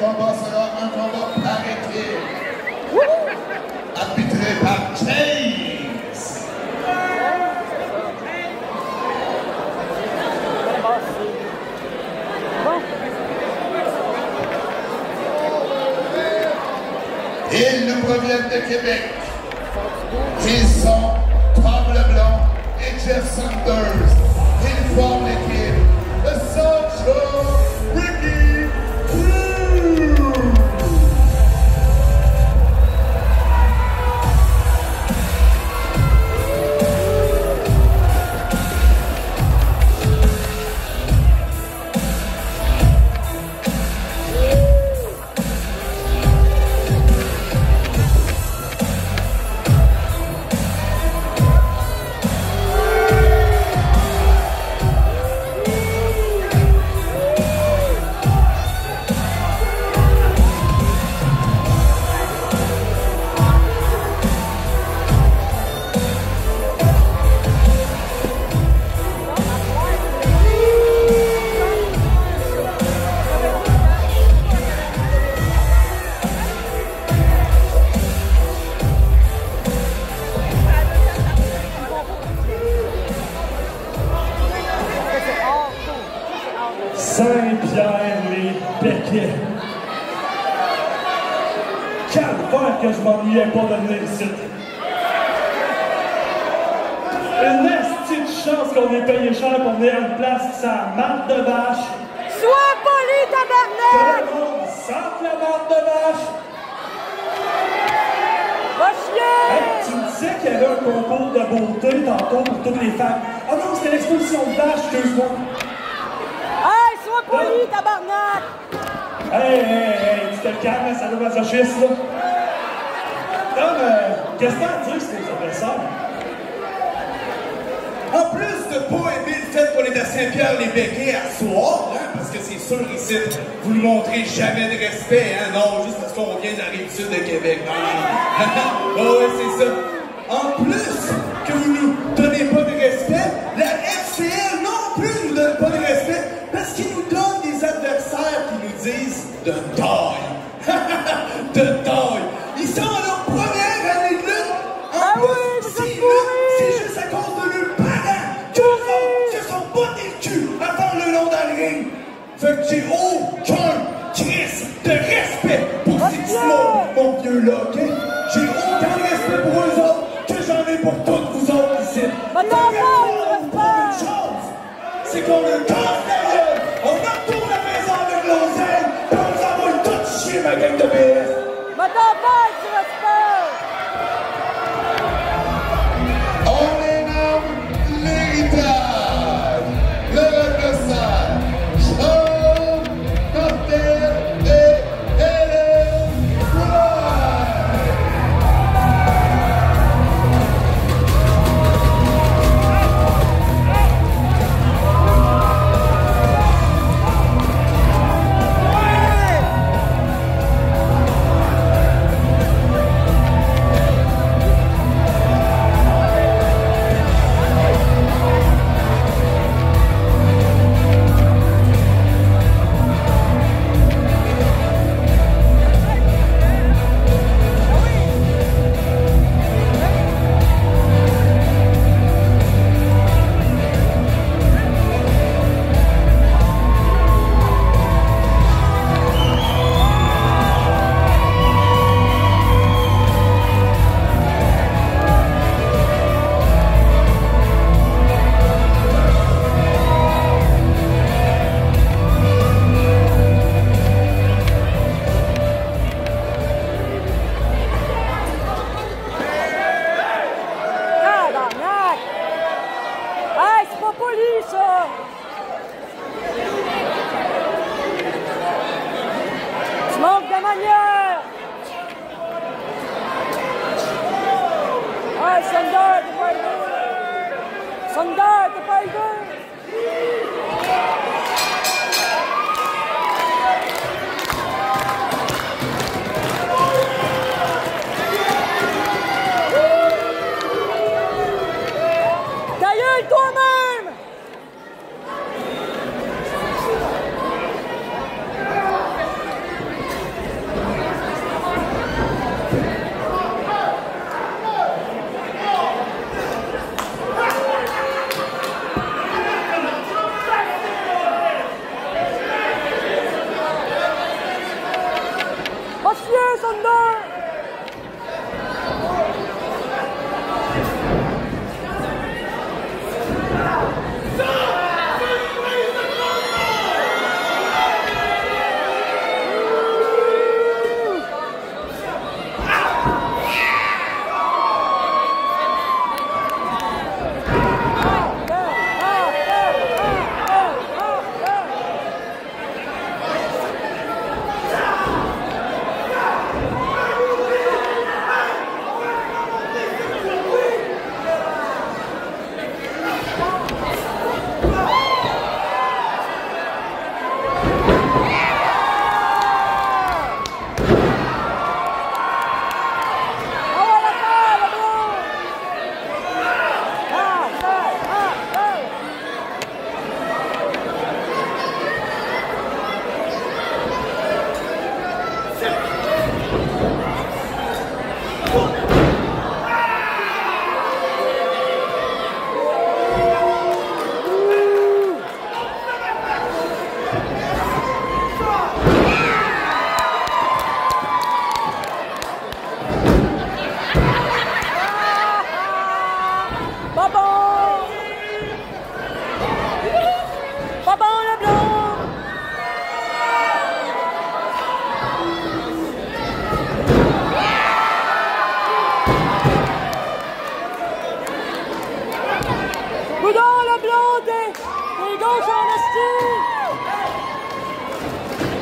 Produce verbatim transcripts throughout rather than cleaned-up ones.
combat sera un combat par équipe. Arbitré par James. Ils nous proviennent de Québec. Ils sont Tom Leblanc et Jeff Sanders. Ils forment l'équipe de Sancho Ricky Cruz. Saint-Pierre-les-Péquets. Calvaire que je m'ennuyais pas de venir ici. Une estie de chance qu'on ait payé cher pour venir à une place qui sent la marde de vache. Sois poli, tabarnak! Que le monde sente la marde de vache. Va chier! Hey, tu me disais qu'il y avait un concours de beauté tantôt pour toutes les femmes. Ah non, c'était l'exposition de vache, excuse-moi. Hey, sois poli, tabarnak! Hey, hey, hey, tu te calmes, ça doit masochiste, là. Tom, euh, qu'est-ce que t'as à dire sur tes adversaires? En plus de pas aimer le fait qu'on est à Saint-Pierre-les-Péquets à soir, hein, parce que c'est sûr ici, vous ne montrez jamais de respect, hein, non, juste parce qu'on vient de la rive sud de Québec. Non, non, non. Oh, ouais, c'est ça. En plus que vous nous donnez pas de respect, la F C L non plus nous donne pas de respect, parce qu'ils nous donnent des adversaires qui nous disent de taille. De taille. Ils sont à leur première année de lutte. En Ah plus, oui, vous êtes s'ils pourris. luttent, c'est juste à cause de leurs parents que eux autres se sont bottés le cul à faire le long dans le ring. Fait que j'ai aucun crise de respect pour ces petits mots, mon vieux là, ok? J'ai aucun respect pour eux autres que j'en ai pour toutes vous autres ici. Va t'en Fait que faire, on tu prend une chose, c'est qu'on le casse la gueule, on retourne la maison avec l'oseille, puis on nous envoie tout chier ma gang de B S. Va t'en faire, tu respectes! On les nomme l'héritage, le adversaire, Sean Carter et Helen Wright.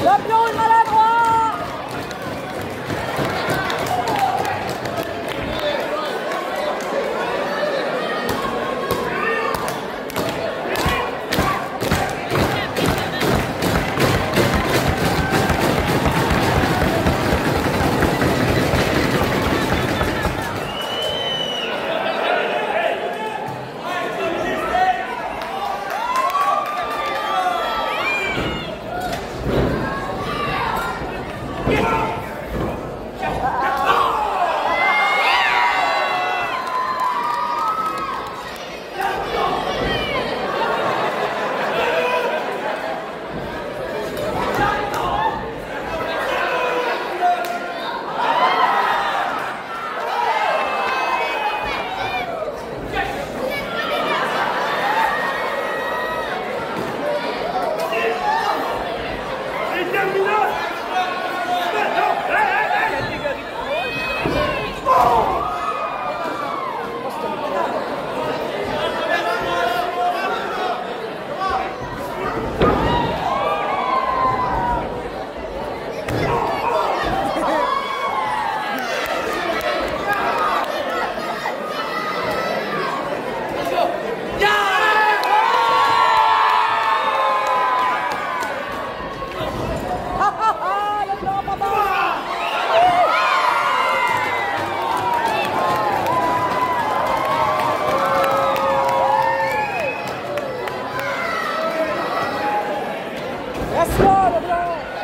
Le blond est maladroit! Reste là, le blanc!